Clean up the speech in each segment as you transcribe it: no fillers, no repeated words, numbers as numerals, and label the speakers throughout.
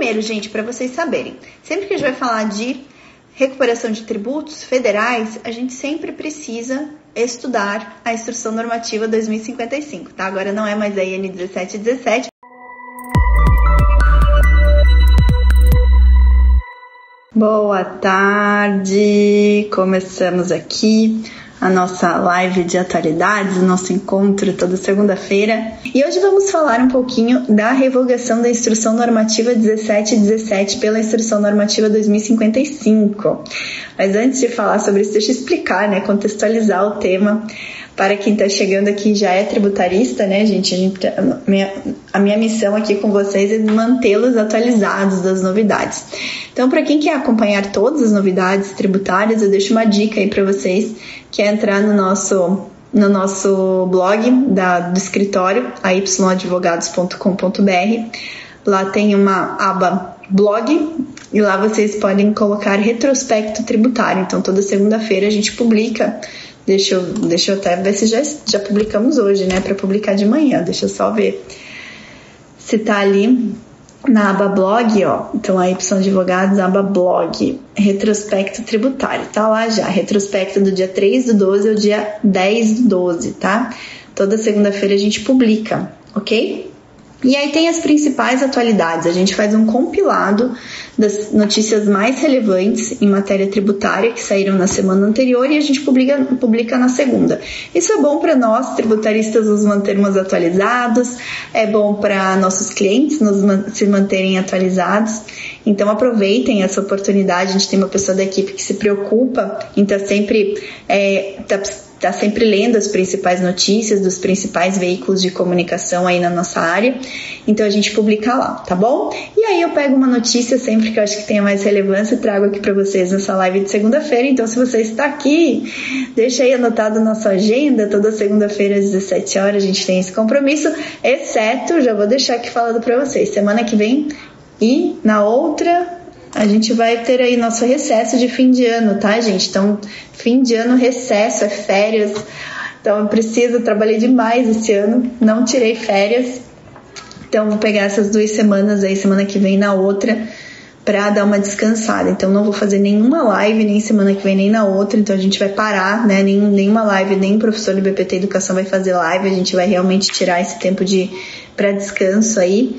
Speaker 1: primeiro, gente, para vocês saberem, sempre que a gente vai falar de recuperação de tributos federais, a gente sempre precisa estudar a Instrução Normativa 2055, tá? Agora não é mais a IN 1717. Boa tarde! Começamos aqui a nossa live de atualidades, o nosso encontro toda segunda-feira. E hoje vamos falar um pouquinho da revogação da Instrução Normativa 1717 pela Instrução Normativa 2055. Mas antes de falar sobre isso, deixa eu explicar, contextualizar o tema para quem está chegando aqui e já é tributarista, gente? A minha missão aqui com vocês é mantê-los atualizados das novidades. Então, para quem quer acompanhar todas as novidades tributárias, eu deixo uma dica aí para vocês, que é entrar no nosso blog do escritório, ayadvogados.com.br. Lá tem uma aba blog e lá vocês podem colocar retrospecto tributário. Então, toda segunda-feira a gente publica. Deixa eu até ver se já publicamos hoje, para publicar de manhã. Deixa eu só ver se tá ali na aba blog, ó. Então, a Y Advogados, aba blog, retrospecto tributário. Tá lá já, retrospecto do dia 3/12 ao dia 10/12, tá? Toda segunda-feira a gente publica, ok? E aí tem as principais atualidades. A gente faz um compilado das notícias mais relevantes em matéria tributária que saíram na semana anterior e a gente publica na segunda. Isso é bom para nós, tributaristas, nos mantermos atualizados, é bom para nossos clientes se manterem atualizados. Então aproveitem essa oportunidade. A gente tem uma pessoa da equipe que se preocupa em estar sempre tá sempre lendo as principais notícias dos principais veículos de comunicação aí na nossa área, então a gente publica lá, tá bom? E aí eu pego uma notícia sempre que eu acho que tenha mais relevância e trago aqui para vocês nessa live de segunda-feira. Então, se você está aqui, deixa aí anotado na sua agenda, toda segunda-feira às 17 horas a gente tem esse compromisso, exceto, já vou deixar aqui falando para vocês, semana que vem e na outra a gente vai ter aí nosso recesso de fim de ano, tá, gente? Então, fim de ano, recesso, é férias. Então, eu trabalhei demais esse ano, não tirei férias. Então, vou pegar essas 2 semanas aí, semana que vem na outra, pra dar uma descansada. Então, não vou fazer nenhuma live, nem semana que vem, nem na outra. Então, a gente vai parar, nenhuma live, nem o professor do BPT Educação vai fazer live. A gente vai realmente tirar esse tempo pra descanso aí.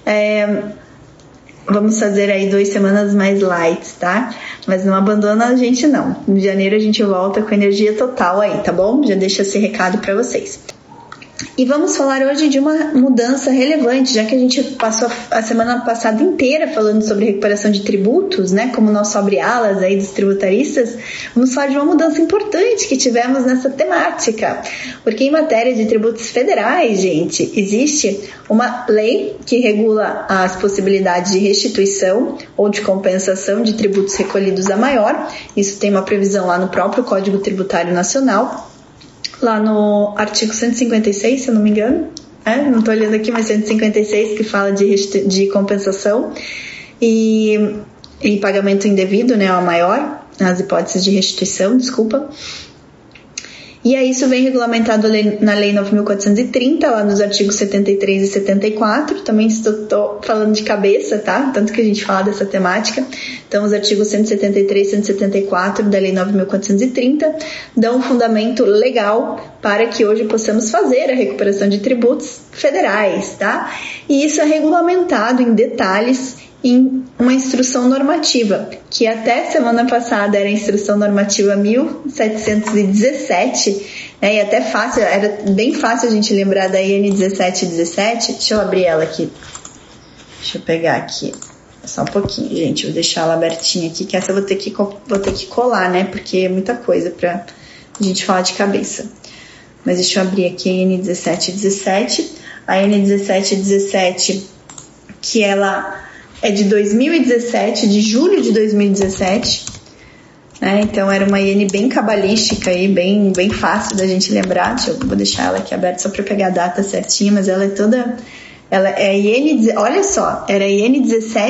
Speaker 1: Vamos fazer aí 2 semanas mais light, tá? Mas não abandona a gente, não. Em janeiro a gente volta com energia total aí, tá bom? Já deixa esse recado para vocês. E vamos falar hoje de uma mudança relevante, já que a gente passou a semana passada inteira falando sobre recuperação de tributos, como nosso abre-alas aí dos tributaristas, vamos falar de uma mudança importante que tivemos nessa temática. Porque em matéria de tributos federais, gente, existe uma lei que regula as possibilidades de restituição ou de compensação de tributos recolhidos a maior. Isso tem uma previsão lá no próprio Código Tributário Nacional, lá no artigo 156, se eu não me engano, não estou olhando aqui, mas 156, que fala de compensação e pagamento indevido, ao maior, nas hipóteses de restituição, desculpa. E aí isso vem regulamentado na Lei 9.430, lá nos artigos 73 e 74, também estou falando de cabeça, tá? Tanto que a gente fala dessa temática. Então, os artigos 173 e 174 da Lei 9.430 dão um fundamento legal para que hoje possamos fazer a recuperação de tributos federais, tá? E isso é regulamentado em detalhes em uma instrução normativa, que até semana passada era a instrução normativa 1717, e até fácil, era bem fácil a gente lembrar da IN 1717. Deixa eu abrir ela aqui. Deixa eu pegar aqui. Só um pouquinho, gente. Vou deixar ela abertinha aqui, que essa eu vou ter que colar, porque é muita coisa pra gente falar de cabeça. Mas deixa eu abrir aqui a IN 1717. A IN 1717, que ela é de 2017, de julho de 2017, então era uma IN bem cabalística e bem fácil da gente lembrar. Vou deixar ela aqui aberta só para pegar a data certinha, mas ela é toda... Ela é a IN, olha só, era a IN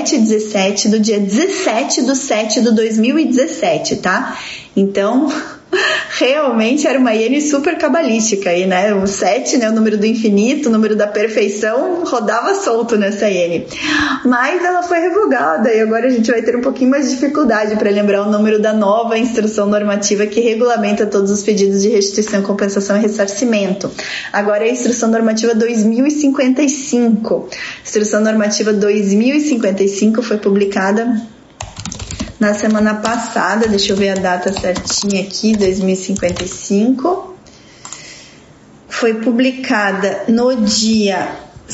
Speaker 1: 1717 do dia 17/7/2017, tá? Então, realmente era uma iene super cabalística aí, né? O 7, né, o número do infinito, o número da perfeição, rodava solto nessa iene. Mas ela foi revogada e agora a gente vai ter um pouquinho mais de dificuldade para lembrar o número da nova instrução normativa que regulamenta todos os pedidos de restituição, compensação e ressarcimento. Agora é a instrução normativa 2055. Instrução normativa 2055 foi publicada na semana passada, deixa eu ver a data certinha aqui, 2055. Foi publicada no dia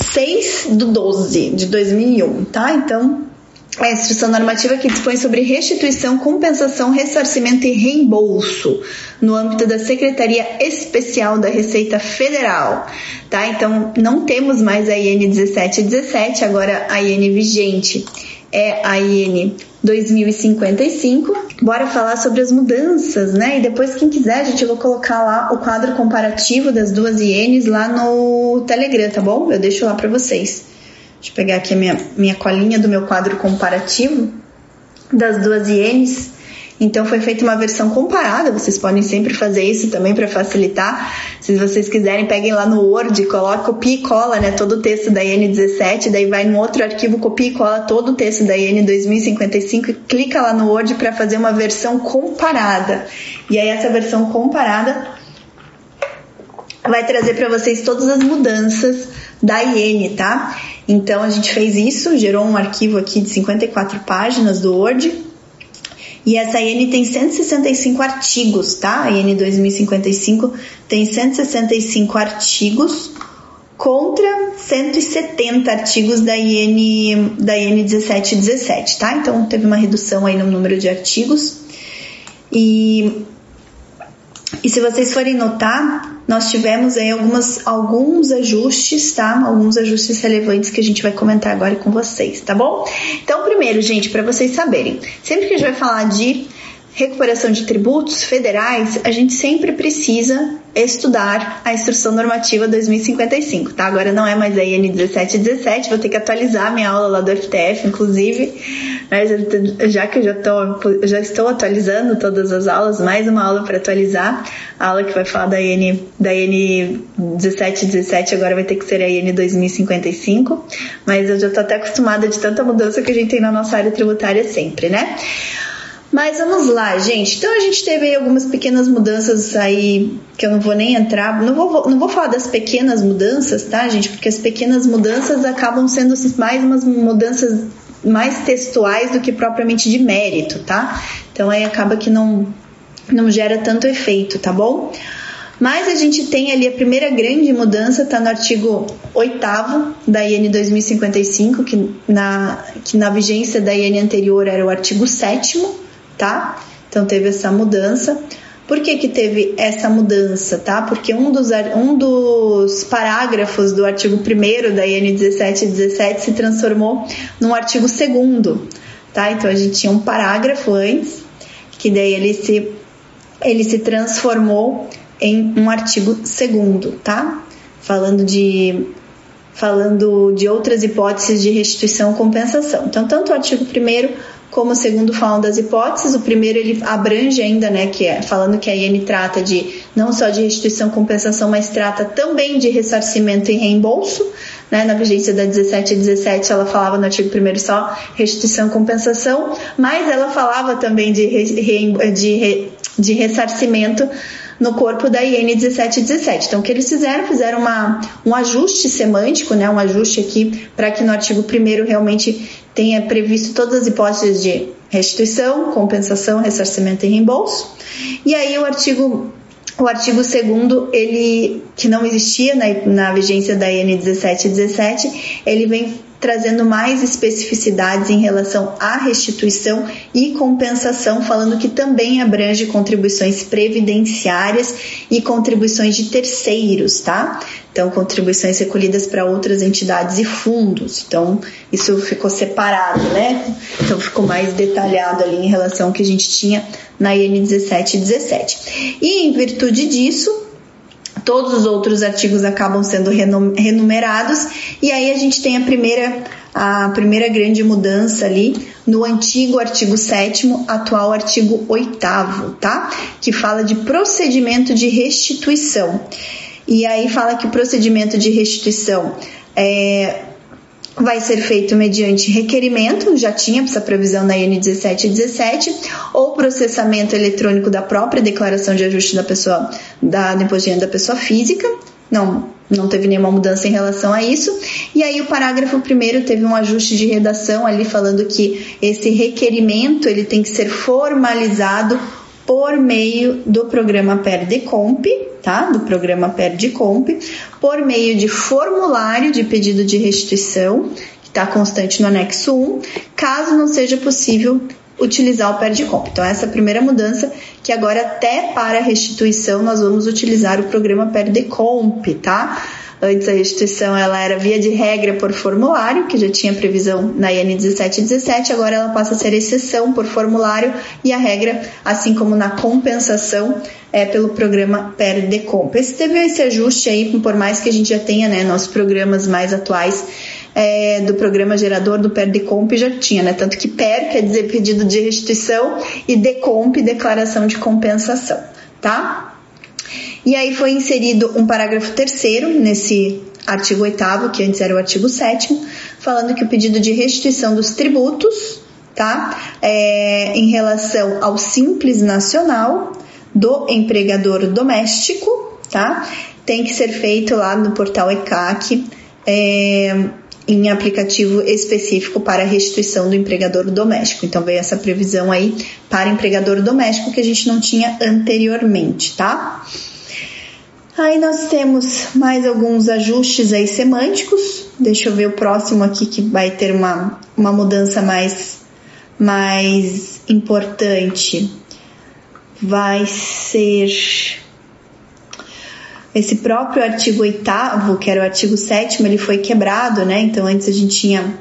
Speaker 1: 6/12/2001, tá? Então, é a instrução normativa que dispõe sobre restituição, compensação, ressarcimento e reembolso no âmbito da Secretaria Especial da Receita Federal, tá? Então, não temos mais a IN 1717, agora a IN vigente é a IN 2055. Bora falar sobre as mudanças, né? E depois, quem quiser, eu vou colocar lá o quadro comparativo das duas INs lá no Telegram, tá bom? Eu deixo lá para vocês. Deixa eu pegar aqui a minha colinha do meu quadro comparativo das duas INs. Então, foi feita uma versão comparada, vocês podem sempre fazer isso também para facilitar. Se vocês quiserem, peguem lá no Word, copia e cola, né, todo o texto da IN 17, daí vai no outro arquivo, copia e cola todo o texto da IN 2055 e clica lá no Word para fazer uma versão comparada. E aí essa versão comparada vai trazer para vocês todas as mudanças da IN, tá? Então, a gente fez isso, gerou um arquivo aqui de 54 páginas do Word. E essa IN tem 165 artigos, tá? A IN 2055 tem 165 artigos contra 170 artigos da IN 1717, tá? Então, teve uma redução aí no número de artigos. E se vocês forem notar, nós tivemos aí alguns ajustes, tá? Alguns ajustes relevantes que a gente vai comentar agora com vocês, tá bom? Então, primeiro, gente, para vocês saberem, sempre que a gente vai falar de recuperação de tributos federais, a gente sempre precisa estudar a Instrução Normativa 2055, tá? Agora não é mais a IN 1717, vou ter que atualizar minha aula lá do FTF, inclusive, né? Já que eu já estou atualizando todas as aulas, mais uma aula para atualizar, a aula que vai falar da IN 1717 agora vai ter que ser a IN 2055, mas eu já estou até acostumada de tanta mudança que a gente tem na nossa área tributária sempre, né? Mas vamos lá, gente. Então, a gente teve aí algumas pequenas mudanças aí que eu não vou nem entrar. Não vou falar das pequenas mudanças, tá, gente? Porque as pequenas mudanças acabam sendo mais umas mudanças mais textuais do que propriamente de mérito, tá? Então, aí acaba que não gera tanto efeito, tá bom? Mas a gente tem ali a primeira grande mudança, tá no artigo 8º da IN 2055, que na vigência da IN anterior era o artigo 7º, tá? Então teve essa mudança. Por que teve essa mudança, tá? Porque um dos parágrafos do artigo 1º da IN 1717 se transformou num artigo 2º, tá? Então a gente tinha um parágrafo antes, que daí ele se transformou em um artigo 2º, tá? Falando de outras hipóteses de restituição e compensação. Então, tanto o artigo 1º como o 2º falam das hipóteses. O primeiro ele abrange ainda, né, falando que a IN trata não só de restituição e compensação, mas trata também de ressarcimento e reembolso, né? Na vigência da 1717 ela falava no artigo 1º só restituição e compensação, mas ela falava também de ressarcimento no corpo da IN 1717. Então, o que eles fizeram um ajuste semântico, né, um ajuste aqui para que no artigo 1º realmente tenha previsto todas as hipóteses de restituição, compensação, ressarcimento e reembolso. E aí o artigo 2º, ele, que não existia na vigência da IN 1717, ele vem trazendo mais especificidades em relação à restituição e compensação, falando que também abrange contribuições previdenciárias e contribuições de terceiros, tá? Então, contribuições recolhidas para outras entidades e fundos. Então, isso ficou separado, né? Então, ficou mais detalhado ali em relação ao que a gente tinha na IN 1717. E, em virtude disso, Todos os outros artigos acabam sendo renumerados, e aí a gente tem a primeira grande mudança ali no antigo artigo 7º, atual artigo 8º, tá? Que fala de procedimento de restituição. E aí fala que o procedimento de restituição vai ser feito mediante requerimento, já tinha essa previsão na IN 1717, ou processamento eletrônico da própria declaração de ajuste da pessoa, do imposto de renda da pessoa física. Não teve nenhuma mudança em relação a isso. E aí o parágrafo 1º teve um ajuste de redação ali falando que esse requerimento ele tem que ser formalizado por meio do programa PERDECOMP, tá? Do programa PERDECOMP, por meio de formulário de pedido de restituição, que está constante no anexo 1, caso não seja possível utilizar o PERDECOMP. Então, essa é a primeira mudança, que agora até para restituição nós vamos utilizar o programa PERDECOMP, tá? Antes a restituição ela era via de regra por formulário, que já tinha previsão na IN 1717, agora ela passa a ser exceção por formulário e a regra, assim como na compensação, é pelo programa PERDECOMP. Teve esse ajuste aí, por mais que a gente já tenha, né, nossos programas mais atuais do programa gerador do PERDECOMP já tinha, né? Tanto que PER quer dizer pedido de restituição e DECOMP, declaração de compensação, tá? E aí foi inserido um parágrafo 3º nesse artigo 8º, que antes era o artigo 7º, falando que o pedido de restituição dos tributos, tá? Em relação ao Simples Nacional do empregador doméstico, tá? Tem que ser feito lá no portal ECAC, em aplicativo específico para restituição do empregador doméstico. Então veio essa previsão aí para empregador doméstico que a gente não tinha anteriormente, tá? Aí nós temos mais alguns ajustes aí semânticos. Deixa eu ver o próximo aqui que vai ter uma mudança mais importante. Vai ser esse próprio artigo 8º, que era o artigo 7º, ele foi quebrado, né? Então antes a gente tinha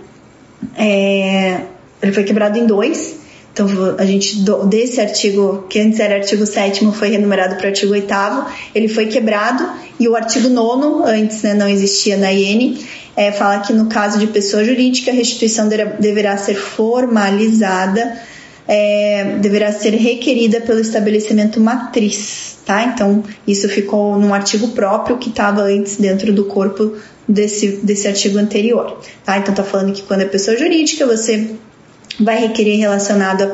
Speaker 1: ele foi quebrado em 2. Então, a gente, desse artigo, que antes era artigo 7º, foi renumerado para o artigo 8º, ele foi quebrado, e o artigo 9º, antes, né, não existia na IN, fala que no caso de pessoa jurídica, a restituição deverá ser formalizada, deverá ser requerida pelo estabelecimento matriz, tá? Então, isso ficou num artigo próprio que estava antes dentro do corpo desse artigo anterior, tá? Então, tá falando que quando é pessoa jurídica, você vai requerer relacionado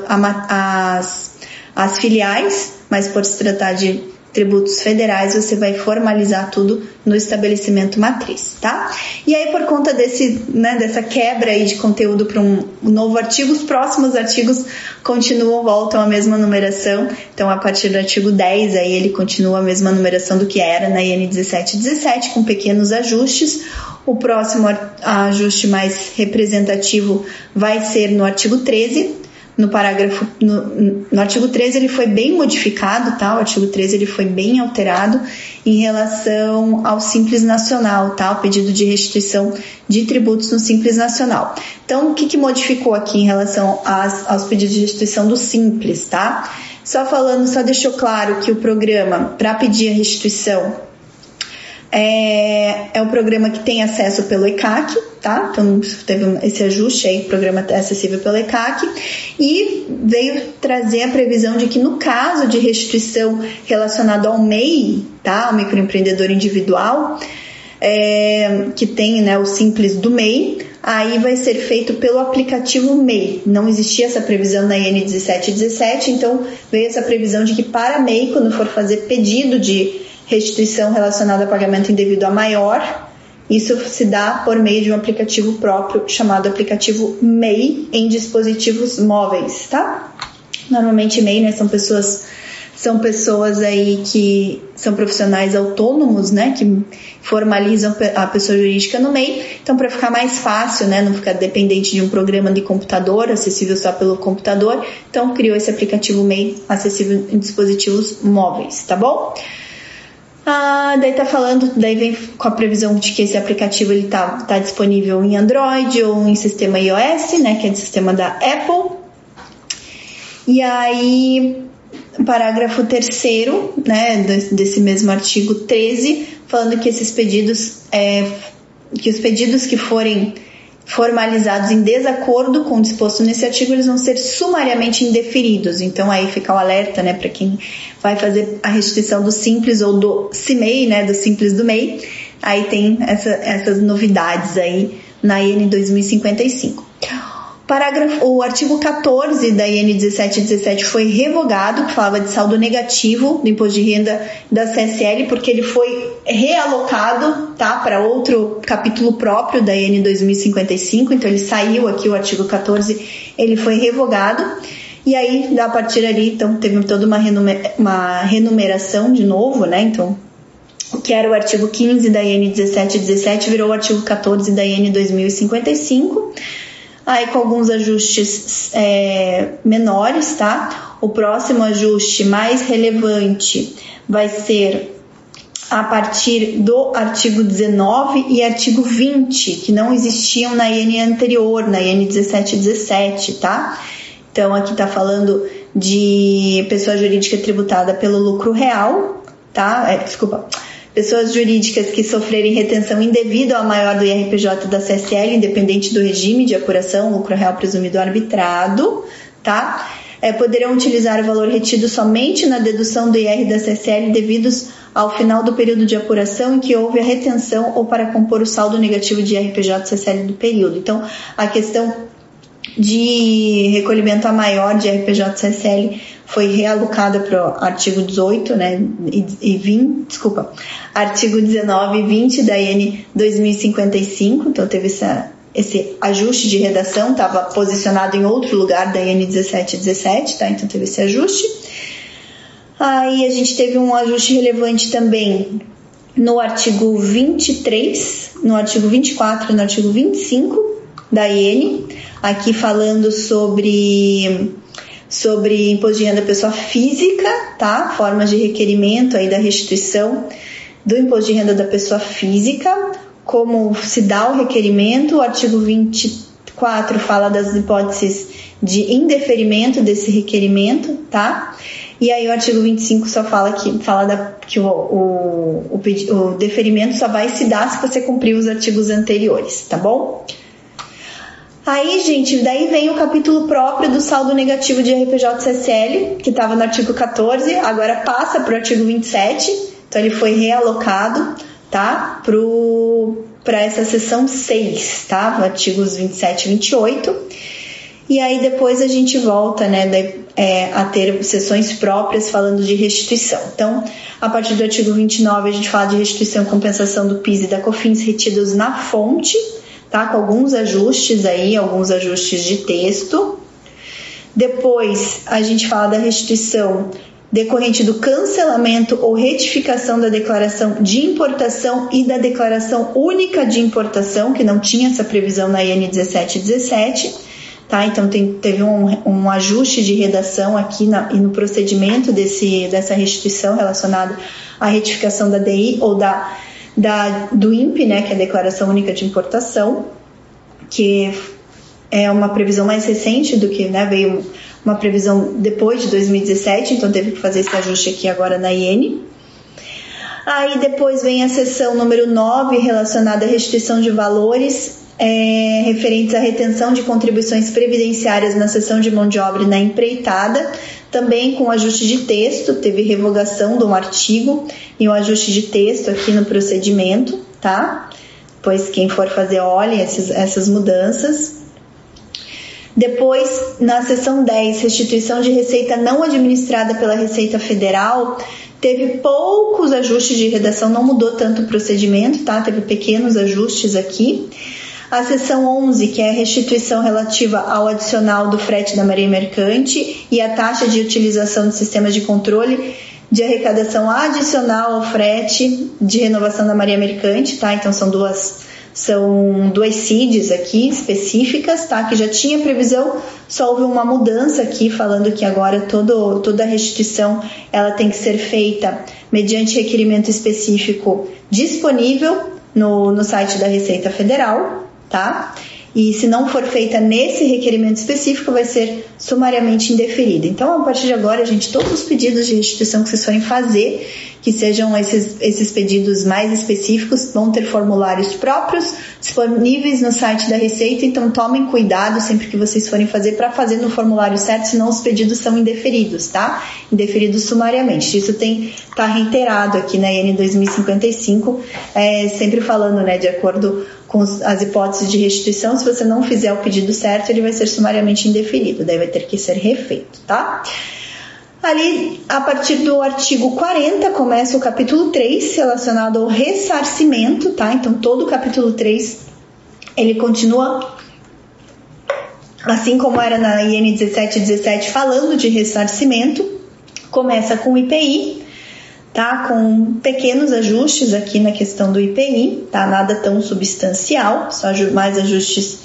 Speaker 1: às filiais, mas por se tratar de tributos federais, você vai formalizar tudo no estabelecimento matriz, tá? E aí, por conta dessa quebra aí de conteúdo para um novo artigo, os próximos artigos voltam à mesma numeração. Então, a partir do artigo 10, aí ele continua a mesma numeração do que era na IN 1717, com pequenos ajustes. O próximo ajuste mais representativo vai ser no artigo 13, no artigo 13 ele foi bem modificado, tá? O artigo 13 ele foi bem alterado em relação ao Simples Nacional, tá? O pedido de restituição de tributos no Simples Nacional. Então, o que modificou aqui em relação aos pedidos de restituição do Simples, tá? Só deixou claro que o programa para pedir a restituição é um programa que tem acesso pelo ECAC, tá? Então teve esse ajuste aí, o programa é acessível pelo ECAC, e veio trazer a previsão de que no caso de restituição relacionado ao MEI, tá? O microempreendedor individual, que tem, né, o Simples do MEI, aí vai ser feito pelo aplicativo MEI. Não existia essa previsão na IN 1717, então veio essa previsão de que para MEI, quando for fazer pedido de restituição relacionada a pagamento indevido a maior, isso se dá por meio de um aplicativo próprio chamado aplicativo MEI em dispositivos móveis, tá? Normalmente MEI, né, são pessoas aí que são profissionais autônomos, né, que formalizam a pessoa jurídica no MEI. Então, para ficar mais fácil, né, não ficar dependente de um programa de computador, acessível só pelo computador, então criou esse aplicativo MEI acessível em dispositivos móveis, tá bom? Daí vem com a previsão de que esse aplicativo ele tá disponível em Android ou em sistema iOS, né, que é do sistema da Apple. E aí parágrafo 3º, né, desse mesmo artigo 13, falando que esses pedidos, que os pedidos que forem formalizados em desacordo com o disposto nesse artigo, eles vão ser sumariamente indeferidos. Então aí fica o alerta, né, para quem vai fazer a restituição do Simples ou do CIMEI, né, do Simples do MEI. Aí tem essas novidades aí na IN 2055. O artigo 14 da IN 1717 foi revogado, que falava de saldo negativo do imposto de renda da CSL, porque ele foi realocado, tá, para outro capítulo próprio da IN 2055, então ele saiu aqui, o artigo 14, ele foi revogado, e aí, a partir ali, então, teve toda uma renumeração de novo, né, então, o que era o artigo 15 da IN 1717 virou o artigo 14 da IN 2055, aí com alguns ajustes menores, tá? O próximo ajuste mais relevante vai ser a partir do artigo 19 e artigo 20, que não existiam na IN anterior, na IN 1717, tá? Então aqui tá falando de pessoa jurídica tributada pelo lucro real, tá? Pessoas jurídicas que sofrerem retenção indevida ao maior do IRPJ da CSL, independente do regime de apuração, lucro real presumido arbitrado, tá? Poderão utilizar o valor retido somente na dedução do IR da CSL devidos ao final do período de apuração em que houve a retenção ou para compor o saldo negativo de IRPJ CSL do período. Então, a questão de recolhimento a maior de IRPJ CSL foi realocada para o artigo 18, né, artigo 19 e 20 da IN 2055, então teve esse ajuste de redação, estava posicionado em outro lugar da IN 1717, tá, então teve esse ajuste. Aí a gente teve um ajuste relevante também no artigo 23, no artigo 24 e no artigo 25 da IN, aqui falando sobre imposto de renda pessoa física, tá? Formas de requerimento aí da restituição do imposto de renda da pessoa física, como se dá o requerimento. O artigo 24 fala das hipóteses de indeferimento desse requerimento, tá? E aí o artigo 25 só fala que o deferimento só vai se dar se você cumprir os artigos anteriores, tá bom? Aí, gente, daí vem o capítulo próprio do saldo negativo de IRPJ-CSL, que estava no artigo 14, agora passa para o artigo 27, então ele foi realocado, tá, para essa seção 6, tá, artigos 27 e 28, e aí depois a gente volta, né, a ter sessões próprias falando de restituição. Então, a partir do artigo 29 a gente fala de restituição e compensação do PIS e da COFINS retidos na fonte, tá? Com alguns ajustes aí, alguns ajustes de texto. Depois a gente fala da restituição decorrente do cancelamento ou retificação da declaração de importação e da declaração única de importação, que não tinha essa previsão na IN 1717, tá? Então teve um ajuste de redação aqui e no procedimento dessa restituição relacionado à retificação da DI ou do INPE, né, que é a Declaração Única de Importação, que é uma previsão mais recente do que, né, veio uma previsão depois de 2017, então teve que fazer esse ajuste aqui agora na IN. Aí depois vem a seção número 9, relacionada à restituição de valores referentes à retenção de contribuições previdenciárias na seção de mão de obra e na empreitada, também com ajuste de texto, teve revogação de um artigo e um ajuste de texto aqui no procedimento, tá? Depois quem for fazer, olhem essas mudanças. Depois, na seção 10, restituição de receita não administrada pela Receita Federal, teve poucos ajustes de redação, não mudou tanto o procedimento, tá? Teve pequenos ajustes aqui. A seção 11, que é a restituição relativa ao adicional do frete da Marinha Mercante e a taxa de utilização de sistemas de controle de arrecadação adicional ao frete de renovação da Marinha Mercante, tá? Então são duas CIDs aqui específicas, tá? Que já tinha previsão, só houve uma mudança aqui, falando que agora toda a restituição ela tem que ser feita mediante requerimento específico disponível no site da Receita Federal, tá? e se não for feita nesse requerimento específico, vai ser sumariamente indeferida. Então, a partir de agora, gente, todos os pedidos de restituição que vocês forem fazer, que sejam esses pedidos mais específicos, vão ter formulários próprios disponíveis no site da Receita, então tomem cuidado sempre que vocês forem fazer para fazer no formulário certo, senão os pedidos são indeferidos, tá? Indeferidos sumariamente. Isso tá reiterado aqui na IN 2055, sempre falando, né, de acordo com as hipóteses de restituição, se você não fizer o pedido certo, ele vai ser sumariamente indeferido, daí vai ter que ser refeito, tá? Ali, a partir do artigo 40, começa o capítulo 3, relacionado ao ressarcimento, tá? Então, todo o capítulo 3, ele continua, assim como era na IN 1717, falando de ressarcimento, começa com o IPI, tá? Com pequenos ajustes aqui na questão do IPI, tá? Nada tão substancial, só mais ajustes...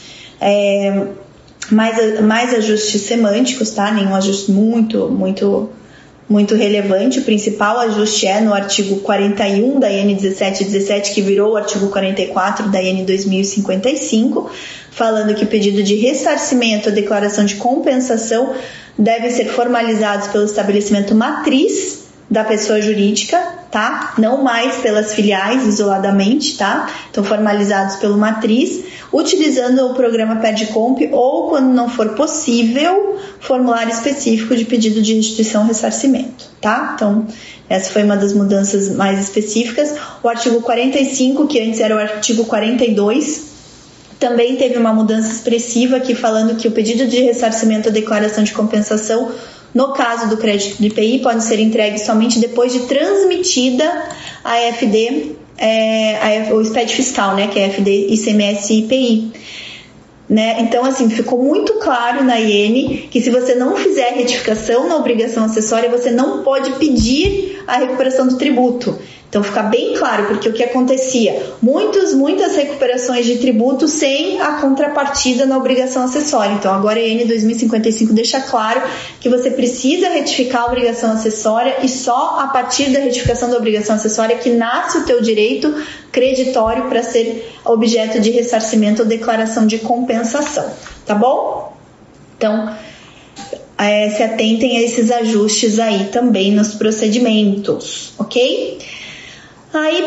Speaker 1: Mais ajustes semânticos, tá? Nenhum ajuste muito relevante. O principal ajuste é no artigo 41 da IN 1717, que virou o artigo 44 da IN 2055, falando que o pedido de ressarcimento ou declaração de compensação devem ser formalizados pelo estabelecimento matriz da pessoa jurídica, tá? Não mais pelas filiais isoladamente, tá? Então, formalizados pelo matriz, utilizando o programa PERDCOMP ou, quando não for possível, formulário específico de pedido de restituição ou ressarcimento, tá? Então, essa foi uma das mudanças mais específicas. O artigo 45, que antes era o artigo 42, também teve uma mudança expressiva aqui, falando que o pedido de ressarcimento ou declaração de compensação, no caso do crédito do IPI, pode ser entregue somente depois de transmitida a FD, o SPED fiscal, né, que é FD, ICMS e IPI. Né? Então, assim, ficou muito claro na IN que se você não fizer a retificação na obrigação acessória, você não pode pedir a recuperação do tributo. Então, fica bem claro, porque o que acontecia? Muitas recuperações de tributo sem a contrapartida na obrigação acessória. Então, agora a IN 2055 deixa claro que você precisa retificar a obrigação acessória e só a partir da retificação da obrigação acessória que nasce o teu direito creditório para ser objeto de ressarcimento ou declaração de compensação. Tá bom? Então, se atentem a esses ajustes aí também nos procedimentos, ok? Aí,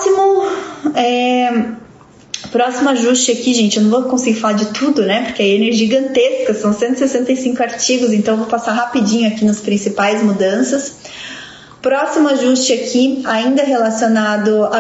Speaker 1: próximo ajuste aqui, gente, eu não vou conseguir falar de tudo, né, porque a IN é gigantesca, são 165 artigos, então eu vou passar rapidinho aqui nas principais mudanças. Próximo ajuste aqui, ainda relacionado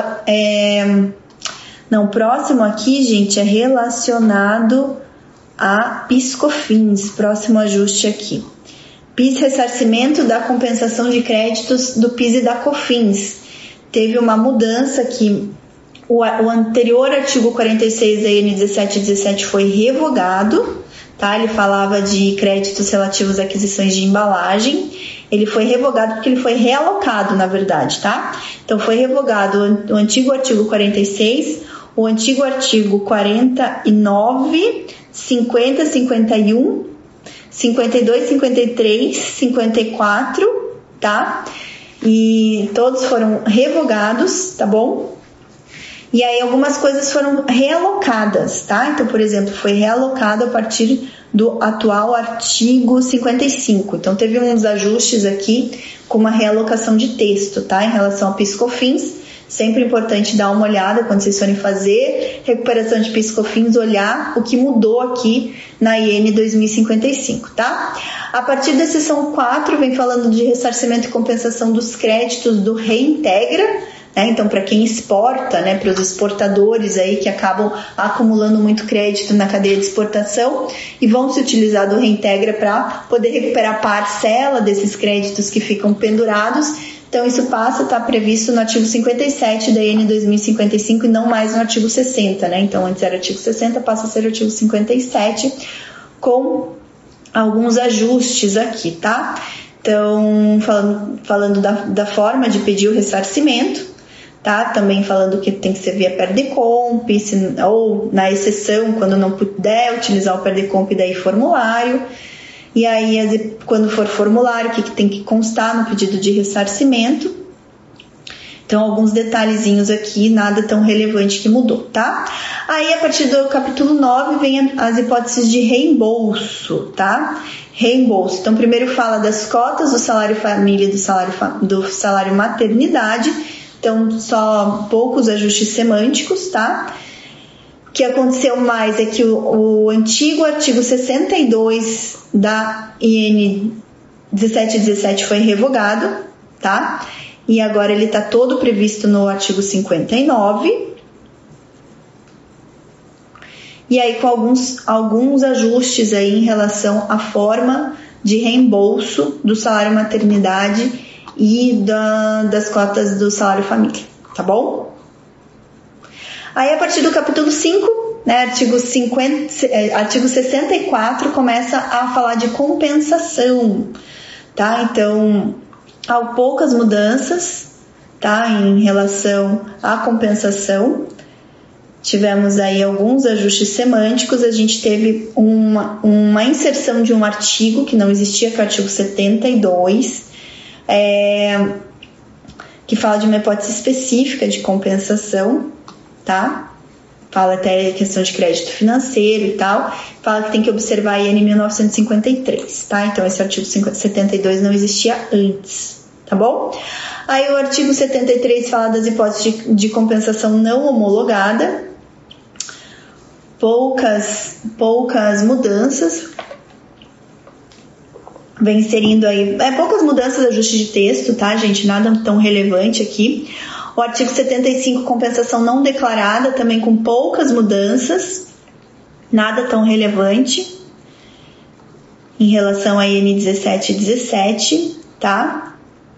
Speaker 1: próximo aqui, gente, é relacionado a PIS/COFINS, próximo ajuste aqui. PIS, ressarcimento da compensação de créditos do PIS e da COFINS. Teve uma mudança que o anterior artigo 46 da IN 1717 foi revogado, tá? Ele falava de créditos relativos a aquisições de embalagem. Ele foi revogado porque ele foi realocado, na verdade, tá? Então, foi revogado o antigo artigo 46, o antigo artigo 49, 50, 51, 52, 53, 54, tá? E todos foram revogados, tá bom? E aí algumas coisas foram realocadas, tá? Então, por exemplo, foi realocado a partir do atual artigo 55. Então, teve uns ajustes aqui com uma realocação de texto, tá? Em relação ao PIS/COFINS, sempre importante dar uma olhada quando vocês forem fazer recuperação de PIS/COFINS, olhar o que mudou aqui na IN 2055, tá? A partir da seção 4, vem falando de ressarcimento e compensação dos créditos do Reintegra, né? Então, para quem exporta, né, para os exportadores aí que acabam acumulando muito crédito na cadeia de exportação e vão se utilizar do Reintegra para poder recuperar parcela desses créditos que ficam pendurados. Então, isso está previsto no artigo 57 da IN 2055 e não mais no artigo 60, né? Então, antes era artigo 60, passa a ser artigo 57, com alguns ajustes aqui, tá? Então, falando da forma de pedir o ressarcimento, tá? Também falando que tem que ser via PERDCOMP, ou na exceção, quando não puder utilizar o PERDCOMP, daí formulário. E aí, quando for formulário, o que tem que constar no pedido de ressarcimento. Então, alguns detalhezinhos aqui, nada tão relevante que mudou, tá? Aí, a partir do capítulo 9, vem as hipóteses de reembolso, tá? Reembolso. Então, primeiro fala das cotas do salário família e do salário maternidade. Então, só poucos ajustes semânticos, tá? O que aconteceu mais é que o antigo artigo 62 da IN 1717 foi revogado, tá? E agora ele está todo previsto no artigo 59. E aí com alguns ajustes aí em relação à forma de reembolso do salário maternidade e das cotas do salário família, tá bom? Aí a partir do capítulo 5, né, artigo 64, começa a falar de compensação, tá? Então, há poucas mudanças, tá, em relação à compensação. Tivemos aí alguns ajustes semânticos, a gente teve uma inserção de um artigo que não existia, que é o artigo 72, que fala de uma hipótese específica de compensação, tá? Fala até questão de crédito financeiro e tal, fala que tem que observar a IN 1953, tá? Então esse artigo 72 não existia antes, tá bom? Aí o artigo 73 fala das hipóteses de compensação não homologada, poucas mudanças, vem inserindo aí, poucas mudanças de ajuste de texto, tá, gente? Nada tão relevante aqui. O artigo 75, compensação não declarada, também com poucas mudanças, nada tão relevante em relação a IN 1717, tá?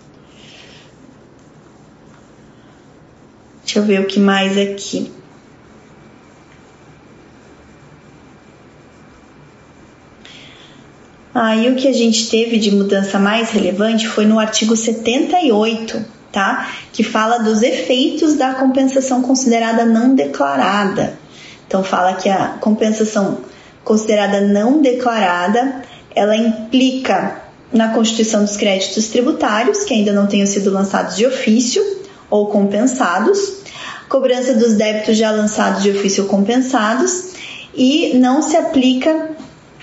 Speaker 1: Deixa eu ver o que mais aqui. Aí o que a gente teve de mudança mais relevante foi no artigo 78, tá? Que fala dos efeitos da compensação considerada não declarada. Então fala que a compensação considerada não declarada, ela implica na constituição dos créditos tributários, que ainda não tenham sido lançados de ofício ou compensados, cobrança dos débitos já lançados de ofício ou compensados, e não se aplica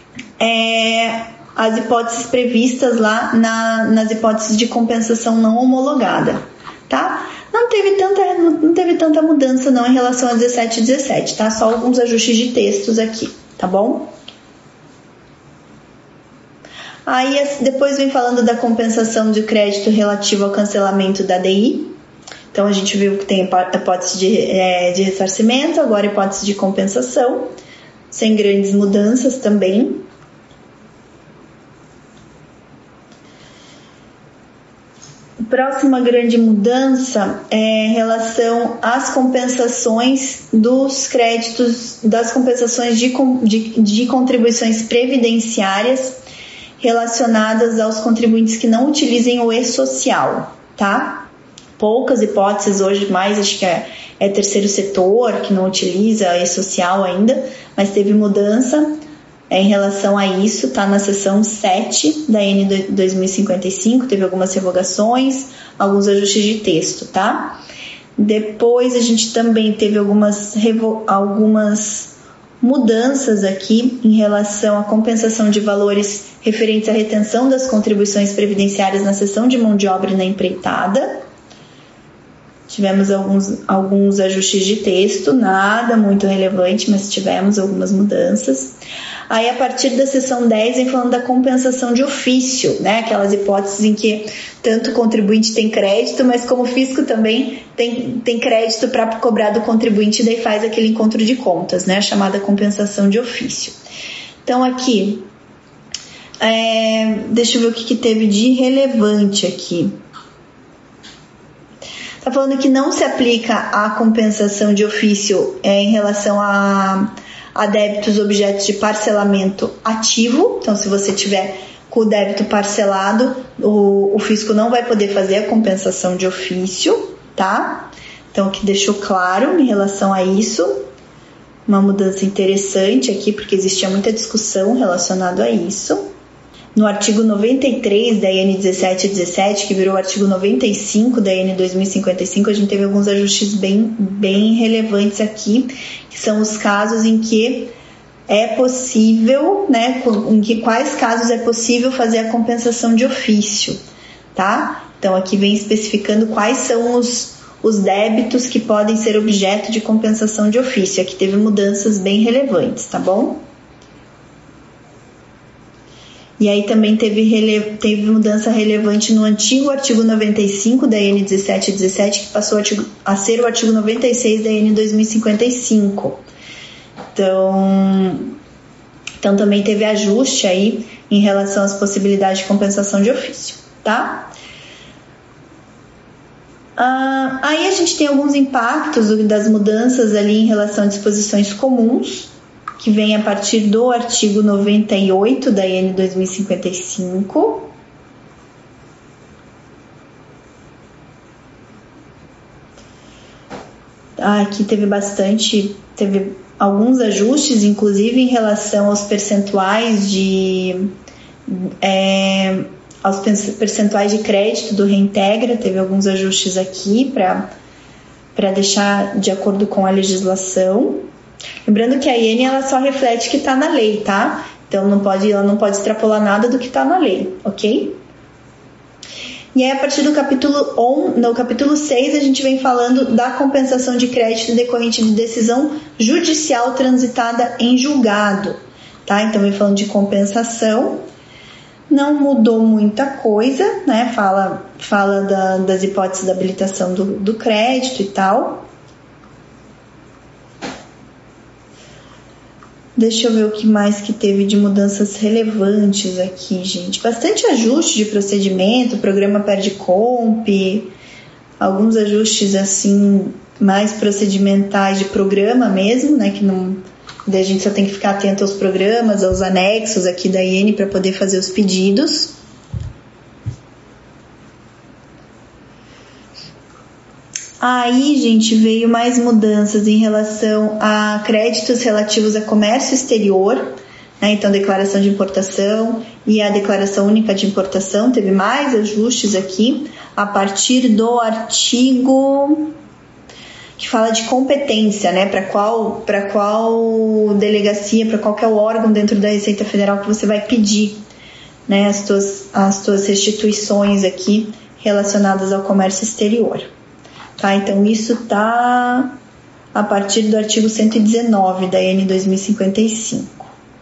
Speaker 1: as hipóteses previstas lá nas hipóteses de compensação não homologada, tá? Não teve tanta mudança não em relação a 17 e 17, tá? Só alguns ajustes de textos aqui, tá bom? Aí depois vem falando da compensação de crédito relativo ao cancelamento da DI. Então a gente viu que tem hipótese de ressarcimento, agora hipótese de compensação, sem grandes mudanças também. Próxima grande mudança é em relação às compensações dos créditos, das compensações de contribuições previdenciárias relacionadas aos contribuintes que não utilizem o e-social, tá? Poucas hipóteses hoje, mais acho que é terceiro setor que não utiliza e-social ainda, mas teve mudança em relação a isso, tá na seção 7 da N 2055, teve algumas revogações, alguns ajustes de texto, tá? Depois a gente também teve algumas mudanças aqui em relação à compensação de valores referentes à retenção das contribuições previdenciárias na seção de mão de obra e na empreitada. Tivemos alguns ajustes de texto, nada muito relevante, mas tivemos algumas mudanças. Aí, a partir da seção 10, vem falando da compensação de ofício, né? Aquelas hipóteses em que tanto o contribuinte tem crédito, mas como o fisco também tem crédito para cobrar do contribuinte, e daí faz aquele encontro de contas, né? A chamada compensação de ofício. Então, aqui, deixa eu ver o que teve de relevante aqui. Está falando que não se aplica a compensação de ofício em relação a débitos objetos de parcelamento ativo. Então, se você tiver com o débito parcelado, o fisco não vai poder fazer a compensação de ofício, tá? Então, aqui deixou claro em relação a isso. Uma mudança interessante aqui, porque existia muita discussão relacionada a isso. no artigo 93 da IN 1717, que virou o artigo 95 da IN 2055, a gente teve alguns ajustes bem relevantes aqui, que são os casos em que é possível, né, quais casos é possível fazer a compensação de ofício, tá? Então aqui vem especificando quais são os débitos que podem ser objeto de compensação de ofício. Aqui teve mudanças bem relevantes, tá bom? E aí também teve mudança relevante no antigo artigo 95 da IN 1717, que passou a ser o artigo 96 da IN 2055. Então também teve ajuste aí em relação às possibilidades de compensação de ofício, tá? Aí a gente tem alguns impactos das mudanças ali em relação a disposições comuns, que vem a partir do artigo 98 da IN 2055. Aqui teve alguns ajustes, inclusive em relação aos percentuais aos percentuais de crédito do Reintegra. Teve alguns ajustes aqui para deixar de acordo com a legislação. Lembrando que a IN ela só reflete o que está na lei, tá? Então ela não pode extrapolar nada do que está na lei, ok? E aí, a partir do capítulo 6, a gente vem falando da compensação de crédito decorrente de decisão judicial transitada em julgado, tá? Então, vem falando de compensação. Não mudou muita coisa, né? Fala das hipóteses da habilitação do crédito e tal. Deixa eu ver o que mais que teve de mudanças relevantes aqui, gente. Bastante ajuste de procedimento, programa PERDCOMP, alguns ajustes assim mais procedimentais de programa mesmo, né? Que não, daí a gente só tem que ficar atento aos programas, aos anexos aqui da IN para poder fazer os pedidos. Aí, gente, veio mais mudanças em relação a créditos relativos a comércio exterior, né? Então, declaração de importação e a declaração única de importação, teve mais ajustes aqui, a partir do artigo que fala de competência, né? Para qual delegacia, para qual que é o órgão dentro da Receita Federal que você vai pedir, né? As tuas restituições aqui relacionadas ao comércio exterior. Tá, então isso está a partir do artigo 119 da IN 2055.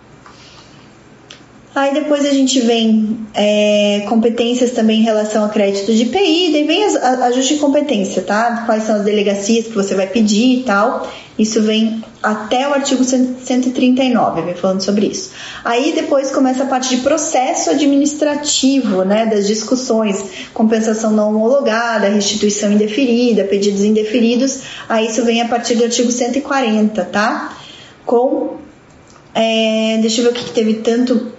Speaker 1: Aí depois a gente vem competências também em relação a crédito de IPI, daí vem ajuste de competência, tá? Quais são as delegacias que você vai pedir e tal. Isso vem até o artigo 139, vem falando sobre isso. Aí depois começa a parte de processo administrativo, né? Das discussões, compensação não homologada, restituição indeferida, pedidos indeferidos. Aí isso vem a partir do artigo 140, tá? Deixa eu ver o que teve tanto.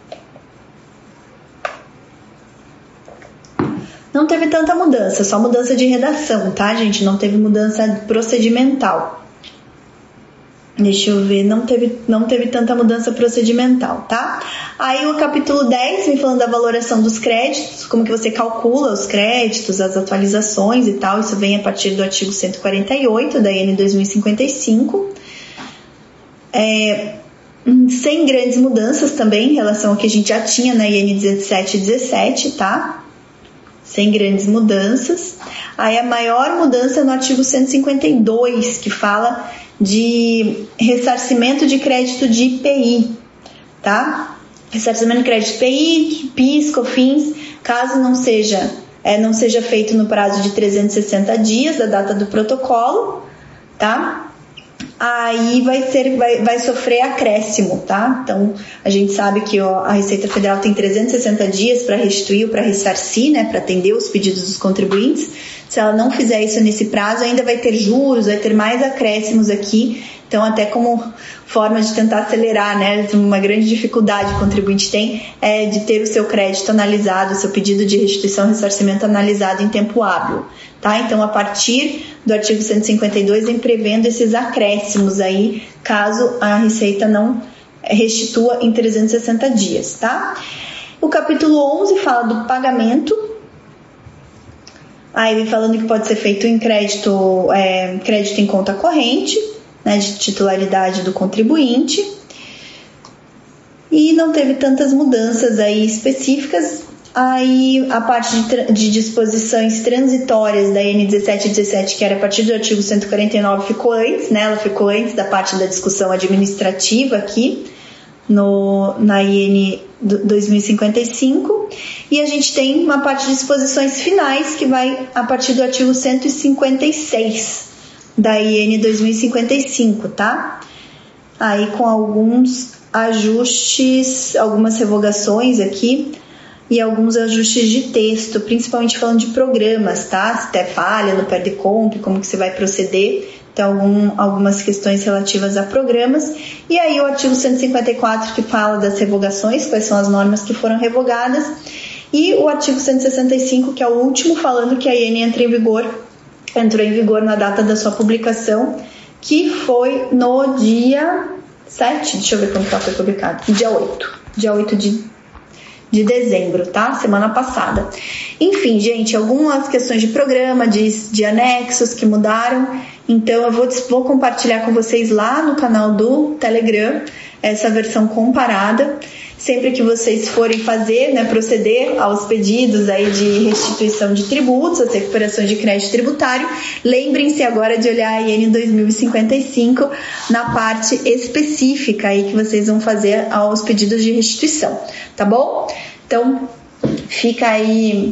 Speaker 1: Não teve tanta mudança, só mudança de redação, tá, gente? Não teve mudança procedimental. Deixa eu ver, não teve tanta mudança procedimental, tá? Aí o capítulo 10 vem falando da valoração dos créditos, como que você calcula os créditos, as atualizações e tal. Isso vem a partir do artigo 148 da IN 2055. Sem grandes mudanças também em relação ao que a gente já tinha na IN 1717, tá? Sem grandes mudanças. Aí a maior mudança é no artigo 152, que fala de ressarcimento de crédito de IPI, tá? Ressarcimento de crédito de IPI, PIS, COFINS, caso não seja feito no prazo de 360 dias da data do protocolo, tá? Aí vai sofrer acréscimo, tá? Então, a gente sabe que a Receita Federal tem 360 dias para restituir ou para ressarcir, né? Para atender os pedidos dos contribuintes. Se ela não fizer isso nesse prazo, ainda vai ter juros, vai ter mais acréscimos aqui. Então, até como forma de tentar acelerar, né? Uma grande dificuldade que o contribuinte tem é de ter o seu crédito analisado, o seu pedido de restituição e ressarcimento analisado em tempo hábil, tá? Então, a partir do artigo 152, vem prevendo esses acréscimos aí, caso a Receita não restitua em 360 dias, tá? O capítulo 11 fala do pagamento. Aí vem falando que pode ser feito em crédito em conta corrente, né, de titularidade do contribuinte. E não teve tantas mudanças aí específicas. Aí a parte de disposições transitórias da IN 1717, que era a partir do artigo 149, ficou antes, né? Ela ficou antes da parte da discussão administrativa aqui na IN 2055. E a gente tem uma parte de disposições finais que vai a partir do artigo 156 da IN 2055, tá? Aí com alguns ajustes, algumas revogações aqui e alguns ajustes de texto, principalmente falando de programas, tá? Se der falha no PERDECOMP, como que você vai proceder. Então, algumas questões relativas a programas. E aí o artigo 154 que fala das revogações, quais são as normas que foram revogadas. E o artigo 165, que é o último, falando que a IN entrou em vigor na data da sua publicação, que foi no dia 7, deixa eu ver quando foi publicado, dia 8 de dezembro, tá? Semana passada. Enfim, gente, algumas questões de programa, de anexos que mudaram. Então, eu vou compartilhar com vocês lá no canal do Telegram essa versão comparada. Sempre que vocês forem fazer, né, proceder aos pedidos aí de restituição de tributos, as recuperações de crédito tributário, lembrem-se agora de olhar a IN 2055 na parte específica aí que vocês vão fazer aos pedidos de restituição, tá bom? Então, fica aí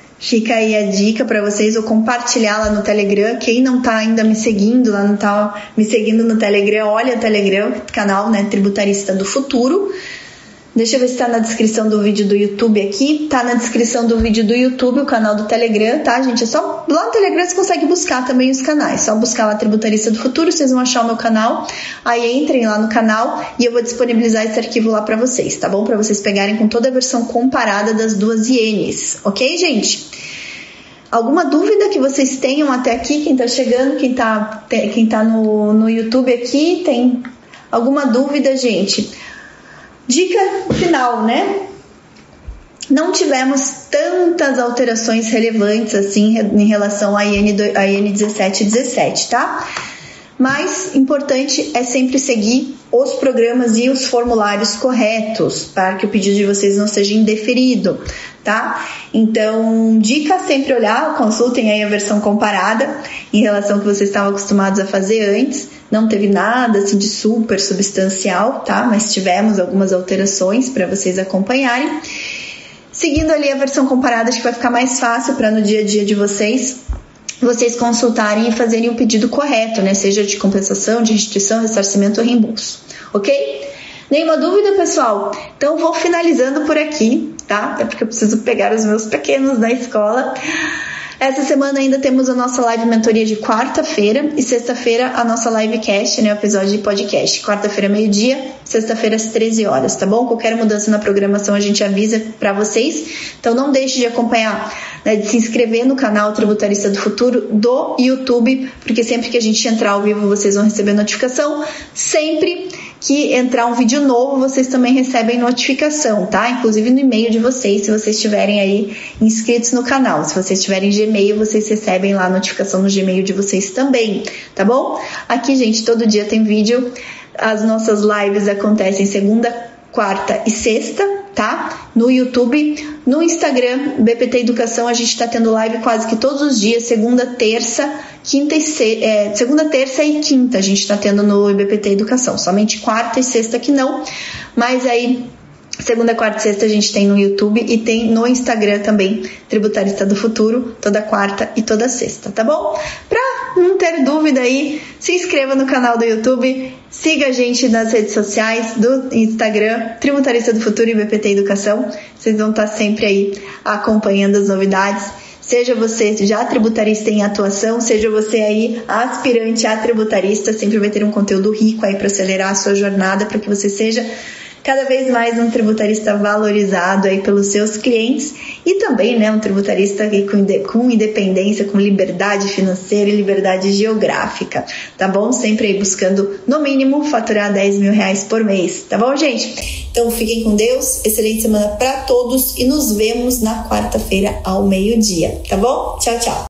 Speaker 1: a dica para vocês, vou compartilhar lá no Telegram. Quem não tá ainda me seguindo, não tá me seguindo no Telegram, olha o Telegram, canal, né, Tributarista do Futuro. Deixa eu ver se tá na descrição do vídeo do YouTube aqui. Tá na descrição do vídeo do YouTube o canal do Telegram, tá, gente? É só lá no Telegram você consegue buscar também os canais. Só buscar lá Tributarista do Futuro, vocês vão achar o meu canal. Aí entrem lá no canal e eu vou disponibilizar esse arquivo lá pra vocês, tá bom? Pra vocês pegarem com toda a versão comparada das duas INs, ok, gente? Alguma dúvida que vocês tenham até aqui? Quem tá chegando, quem tá no YouTube aqui, tem alguma dúvida, gente? Dica final, né? Não tivemos tantas alterações relevantes assim em relação à IN 1717, tá? Mas importante é sempre seguir os programas e os formulários corretos para que o pedido de vocês não seja indeferido, tá? Então, dica sempre olhar, consultem aí a versão comparada em relação ao que vocês estavam acostumados a fazer antes. Não teve nada assim de super substancial, tá? Mas tivemos algumas alterações para vocês acompanharem. Seguindo ali a versão comparada, acho que vai ficar mais fácil para no dia a dia de vocês consultarem e fazerem o pedido correto, né? Seja de compensação, de restituição, ressarcimento ou reembolso, ok? Nenhuma dúvida, pessoal? Então, vou finalizando por aqui, tá? É porque eu preciso pegar os meus pequenos da escola. Essa semana ainda temos a nossa live mentoria de quarta-feira e sexta-feira a nossa livecast, né, o episódio de podcast. Quarta-feira, meio-dia, sexta-feira, às 13 horas, tá bom? Qualquer mudança na programação a gente avisa pra vocês. Então não deixe de acompanhar, né, de se inscrever no canal Tributarista do Futuro do YouTube, porque sempre que a gente entrar ao vivo vocês vão receber notificação. Sempre que entrar um vídeo novo, vocês também recebem notificação, tá? Inclusive no e-mail de vocês, se vocês estiverem aí inscritos no canal. Se vocês tiverem Gmail, vocês recebem lá a notificação no Gmail de vocês também, tá bom? Aqui, gente, todo dia tem vídeo. As nossas lives acontecem segunda, quarta e sexta, tá? No YouTube, no Instagram, BPT Educação, a gente tá tendo live quase que todos os dias, segunda, terça e quinta a gente tá tendo no BPT Educação, somente quarta e sexta que não, mas aí segunda, quarta e sexta a gente tem no YouTube e tem no Instagram também, Tributarista do Futuro, toda quarta e toda sexta, tá bom? Pra não ter dúvida aí, se inscreva no canal do YouTube, siga a gente nas redes sociais do Instagram, Tributarista do Futuro e BPT Educação, vocês vão estar sempre aí acompanhando as novidades. Seja você já tributarista em atuação, seja você aí aspirante a tributarista, sempre vai ter um conteúdo rico aí para acelerar a sua jornada, para que você seja cada vez mais um tributarista valorizado aí pelos seus clientes e também, né, um tributarista aí com independência, com liberdade financeira e liberdade geográfica, tá bom? Sempre aí buscando, no mínimo, faturar R$10.000 por mês, tá bom, gente? Então, fiquem com Deus, excelente semana para todos e nos vemos na quarta-feira ao meio-dia, tá bom? Tchau, tchau!